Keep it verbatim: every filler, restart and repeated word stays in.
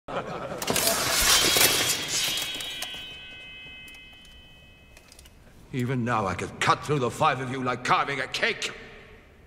Even now I could cut through the five of you like carving a cake.